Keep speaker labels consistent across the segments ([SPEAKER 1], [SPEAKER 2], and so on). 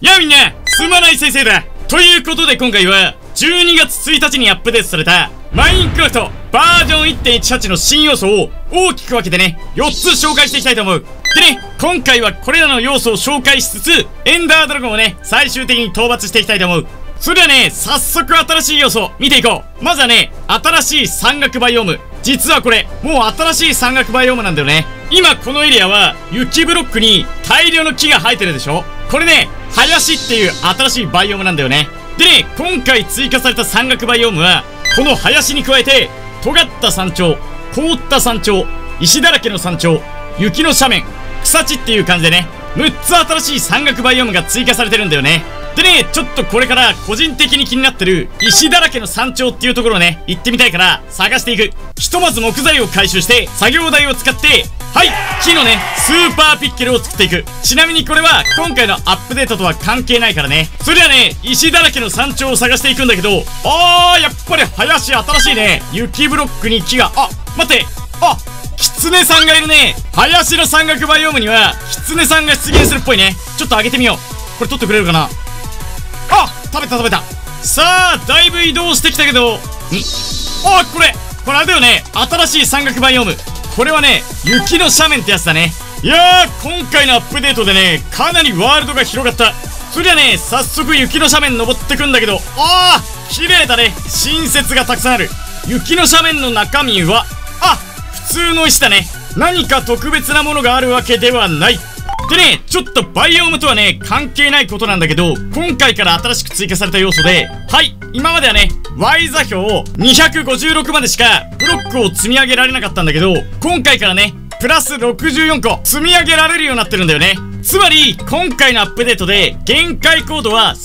[SPEAKER 1] やあみんな、すまない先生だ。ということで今回は、12月1日にアップデートされた、マインクラフトバージョン 1.18 の新要素を大きく分けてね、4つ紹介していきたいと思う。でね、今回はこれらの要素を紹介しつつ、エンダードラゴンをね、最終的に討伐していきたいと思う。それではね、早速新しい要素見ていこう。まずはね、新しい山岳バイオーム。実はこれ、もう新しい山岳バイオームなんだよね。今このエリアは、雪ブロックに大量の木が生えてるでしょ。これね、林っていう新しいバイオームなんだよね。でね、今回追加された山岳バイオームは、この林に加えて、尖った山頂、凍った山頂、石だらけの山頂、雪の斜面、草地っていう感じでね、6つ新しい山岳バイオームが追加されてるんだよね。でね、ちょっとこれから個人的に気になってる石だらけの山頂っていうところをね、行ってみたいから探していく。ひとまず木材を回収して作業台を使って、はい、木のね、スーパーピッケルを作っていく。ちなみにこれは今回のアップデートとは関係ないからね。それではね、石だらけの山頂を探していくんだけど、やっぱり林新しいね。雪ブロックに木が、待って、キツネさんがいるね。林の山岳バイオームにはキツネさんが出現するっぽいね。ちょっと上げてみよう。これ取ってくれるかな。食べた。さあ、だいぶ移動してきたけど、これあれだよね。新しい山岳バイオーム。これはね、雪の斜面ってやつだね。いやー、今回のアップデートでね、かなりワールドが広がった。そりゃね、早速雪の斜面登ってくんだけど、綺麗だね。新雪がたくさんある。雪の斜面の中身は、普通の石だね。何か特別なものがあるわけではない。でね、ちょっとバイオームとはね、関係ないことなんだけど、今回から新しく追加された要素で、今まではね、Y 座標を256までしかブロックを積み上げられなかったんだけど、今回からね、プラス64個積み上げられるようになってるんだよね。つまり、今回のアップデートで、限界コードは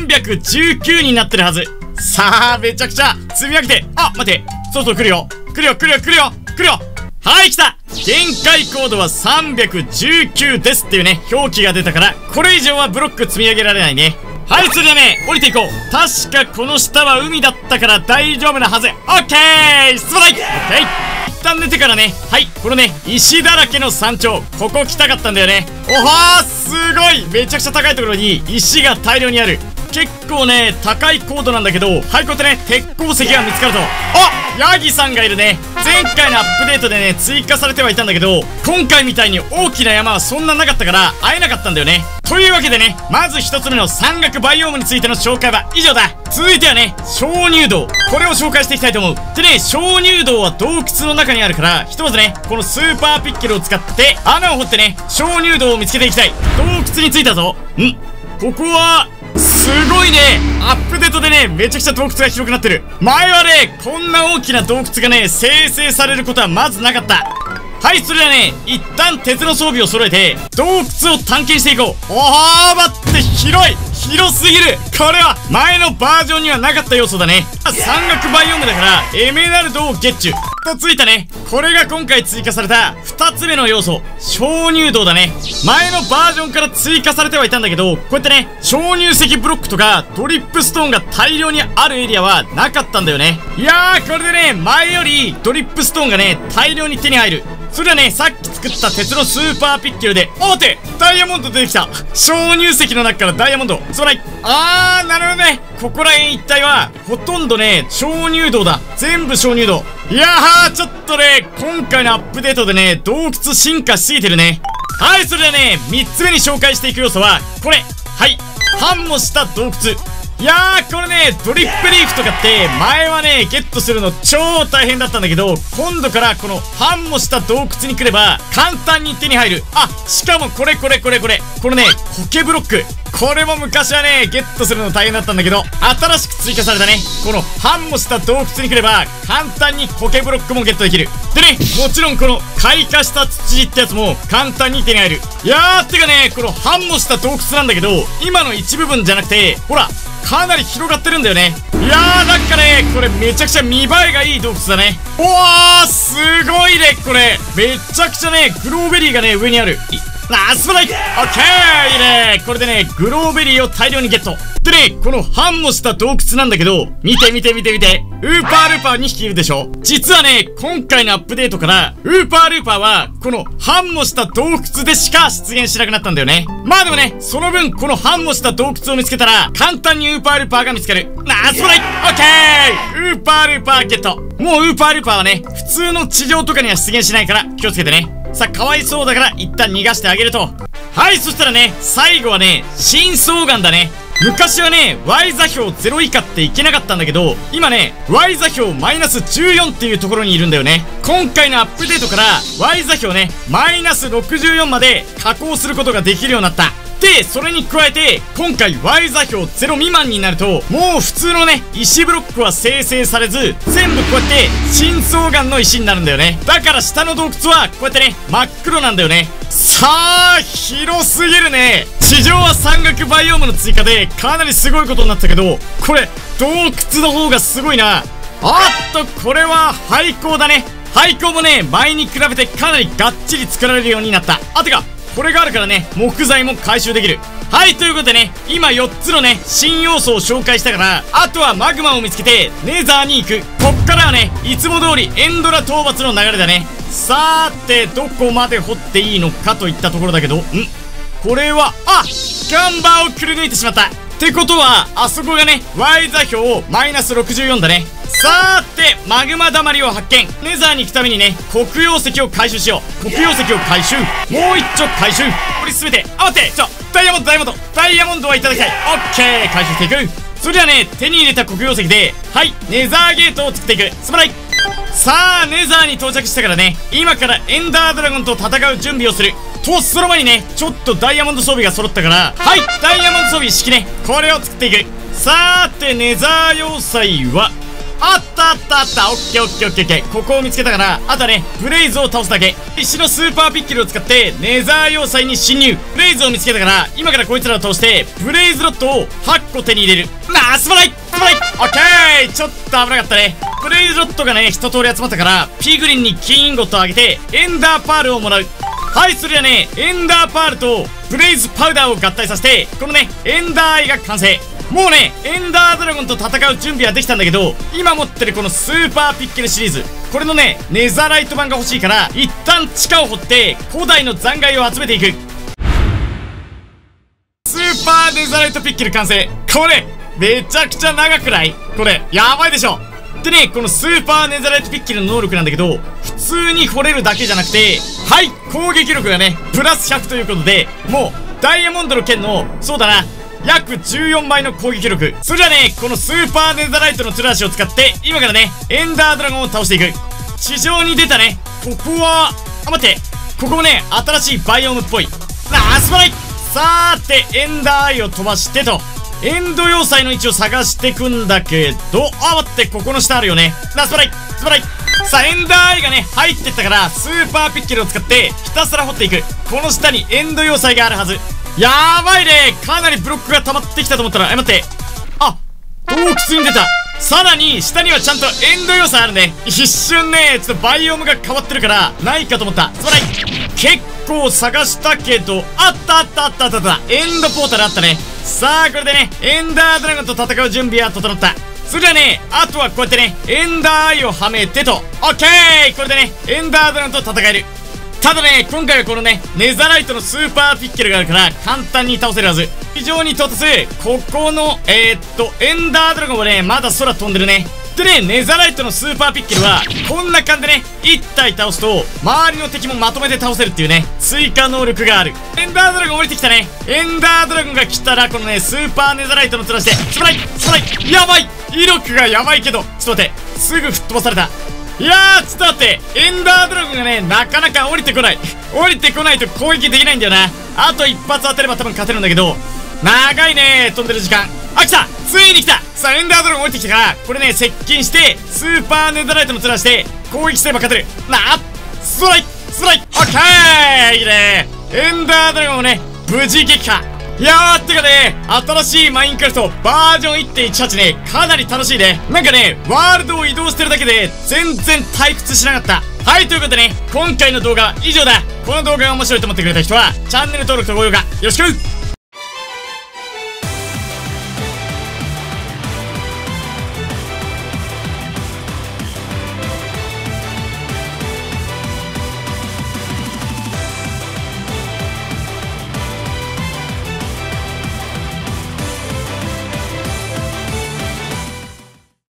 [SPEAKER 1] 319になってるはず。さあ、めちゃくちゃ積み上げて、待って、そう来るよ。はい、来た。限界コードは319ですっていうね、表記が出たから、これ以上はブロック積み上げられないね。はい、それではね、降りていこう。確かこの下は海だったから大丈夫なはず。オッケー、進まない。オッケー。一旦出てからね、このね、石だらけの山頂、ここ来たかったんだよね。すごい。めちゃくちゃ高いところに石が大量にある。結構ね、高い高度なんだけど、こうやってね、鉄鉱石が見つかると。ヤギさんがいるね。前回のアップデートでね、追加されてはいたんだけど、今回みたいに大きな山はそんななかったから会えなかったんだよね。というわけでね、まず一つ目の山岳バイオームについての紹介は以上だ。続いてはね、鍾乳洞。これを紹介していきたいと思う。でね、鍾乳洞は洞窟の中にあるから、ひとまずね、このスーパーピッケルを使って穴を掘ってね、鍾乳洞を見つけていきたい。洞窟に着いたぞ。ここは、すごいね。アップデートでね、めちゃくちゃ洞窟が広くなってる。前はね、こんな大きな洞窟がね、生成されることはまずなかった。それではね、一旦鉄の装備を揃えて、洞窟を探検していこう。待って、広すぎる。これは、前のバージョンにはなかった要素だね。山岳バイオームだから、エメラルドをゲッチュとついたね。これが今回追加された、二つ目の要素、鍾乳洞だね。前のバージョンから追加されてはいたんだけど、こうやってね、鍾乳石ブロックとか、ドリップストーンが大量にあるエリアはなかったんだよね。いやー、これでね、前よりドリップストーンがね、大量に手に入る。それはね、さっき作った鉄のスーパーピッケルで、待て、ダイヤモンド出てきた。鍾乳石の中からダイヤモンド。なるほどね。ここら辺一帯は、ほとんどね、鍾乳洞だ。全部鍾乳洞。いやー、ちょっとね、今回のアップデートでね、洞窟進化しすぎてるね。それではね、3つ目に紹介していく要素は、これ。繁茂した洞窟。いやー、これね、ドリップリーフとかって、前はね、ゲットするの超大変だったんだけど、今度からこの繁茂した洞窟に来れば、簡単に手に入る。しかもこれ。このね、苔ブロック。これも昔はね、ゲットするの大変だったんだけど、新しく追加されたね、この繁茂した洞窟に来れば、簡単に苔ブロックもゲットできる。でね、もちろんこの開花した土ってやつも簡単に手に入る。いやー、てかね、この繁茂した洞窟なんだけど、今の一部分じゃなくて、ほら、かなり広がってるんだよね。いやー、なんかね、これめちゃくちゃ見栄えがいい洞窟だね。すごいね、これ。めちゃくちゃね、グローベリーがね、上にある。 スパライオッケー、いいね。これでね、グローベリーを大量にゲット。でね、この繁茂した洞窟なんだけど、見て。ウーパールーパー2匹いるでしょ。実はね、今回のアップデートから、ウーパールーパーは、この繁茂した洞窟でしか出現しなくなったんだよね。まあでもね、その分、この繁茂した洞窟を見つけたら、簡単にウーパールーパーが見つかる。スパライオッケー、ウーパールーパーゲット。もうウーパールーパーはね、普通の地上とかには出現しないから気をつけてね。さあ、かわいそうだから一旦逃がしてあげると。はい、そしたらね、最後はね、深層岩だね。昔はね、Y 座標0以下っていけなかったんだけど、今ね、Y 座標マイナス14っていうところにいるんだよね。今回のアップデートから、Y 座標ね、マイナス64まで加工することができるようになった。で、それに加えて、今回 Y 座標0未満になると、もう普通のね、石ブロックは生成されず、全部こうやって深層岩の石になるんだよね。だから下の洞窟は、こうやってね、真っ黒なんだよね。さあ、広すぎるね。地上は山岳バイオームの追加で、かなりすごいことになったけど、これ、洞窟の方がすごいな。これは廃坑だね。廃坑もね、前に比べてかなりがっちり作られるようになった。てか、これがあるからね、木材も回収できる。はい、ということでね、今4つのね、新要素を紹介したから、あとはマグマを見つけて、ネザーに行く。こっからはね、いつも通りエンドラ討伐の流れだね。さーて、どこまで掘っていいのかといったところだけど、これは、ガンバーをくり抜いてしまった。ってことは、あそこがね、Y 座標マイナス64だね。さーて、マグマだまりを発見。ネザーに行くためにね、黒曜石を回収しよう。黒曜石を回収。もう一丁回収。これすべて。待って、ダイヤモンドはいただきたい。オッケー、回収していく。それではね、手に入れた黒曜石で、はい、ネザーゲートを作っていく。素晴らしい。さあ、ネザーに到着したからね、今からエンダードラゴンと戦う準備をする。その前にね、ちょっとダイヤモンド装備が揃ったから、はい、ダイヤモンド装備一式ね、これを作っていく。さーて、ネザー要塞は、あった。オッケー。ここを見つけたから、あとはね、ブレイズを倒すだけ。石のスーパーピッキルを使って、ネザー要塞に侵入。ブレイズを見つけたから、今からこいつらを倒して、ブレイズロッドを8個手に入れる。素晴らしい。オッケー、ちょっと危なかったね。ブレイズロッドがね、一通り集まったから、ピグリンに金インゴットをあげて、エンダーパールをもらう。はい、それではね、エンダーパールとブレイズパウダーを合体させて、このね、エンダーアイが完成。もうね、エンダードラゴンと戦う準備はできたんだけど、今持ってるこのスーパーピッケルシリーズ、これのね、ネザライト版が欲しいから、一旦地下を掘って、古代の残骸を集めていく。スーパーネザライトピッケル完成。これ、めちゃくちゃ長くない？これ、やばいでしょ。でね、このスーパーネザライトピッケルの能力なんだけど、普通に掘れるだけじゃなくて、はい、攻撃力がね、プラス100ということで、もう、ダイヤモンドの剣の、そうだな、約14倍の攻撃力。それじゃあね、このスーパーネザライトのトゥラーシを使って、今からね、エンダードラゴンを倒していく。地上に出たね。ここは、待って、ここもね、新しいバイオームっぽい。素晴らしい。さーて、エンダーアイを飛ばしてと。エンド要塞の位置を探していくんだけど、待って、ここの下あるよね。素晴らしい。さあ、エンダーアイがね、入ってったから、スーパーピッケルを使って、ひたすら掘っていく。この下にエンド要塞があるはず。やばいね。かなりブロックが溜まってきたと思ったら、待って。洞窟に出た。さらに、下にはちゃんとエンド要塞あるね。一瞬ね、ちょっとバイオームが変わってるから、ないかと思った。素晴らしい。結構探したけど、あった。エンドポータルあったね。さあ、これでね、エンダードラゴンと戦う準備は整った。それではね、あとはこうやってね、エンダーアイをはめてと。オッケー、これでね、エンダードラゴンと戦える。ただね、今回はこのね、ネザライトのスーパーピッケルがあるから、簡単に倒せるはず。非常に到達。ここの、エンダードラゴンはね、まだ空飛んでるね。でね、ネザライトのスーパーピッケルは、こんな感じでね、1体倒すと、周りの敵もまとめて倒せるっていうね、追加能力がある。エンダードラゴン降りてきたね。エンダードラゴンが来たら、このね、スーパーネザライトの面して、素晴らしい。やばい。威力がやばいけど、ちょっと待って。すぐ吹っ飛ばされた。いやー、ちょっと待って。エンダードラゴンがね、なかなか降りてこない。降りてこないと攻撃できないんだよな。あと一発当てれば多分勝てるんだけど、長いね、飛んでる時間。来た。ついに来た。さあ、エンダードラゴン降りてきたから、これね、接近して、スーパーネザライトの面して、攻撃すれば勝てる。ストライクオッケー。いいね。エンダードラゴンをね、無事撃破。 いやー、てかね、新しいマインクラフトバージョン 1.18 ね、かなり楽しいね。なんかね、ワールドを移動してるだけで、全然退屈しなかった。はい、ということでね、今回の動画は以上だ。この動画が面白いと思ってくれた人は、チャンネル登録と高評価、よろしく。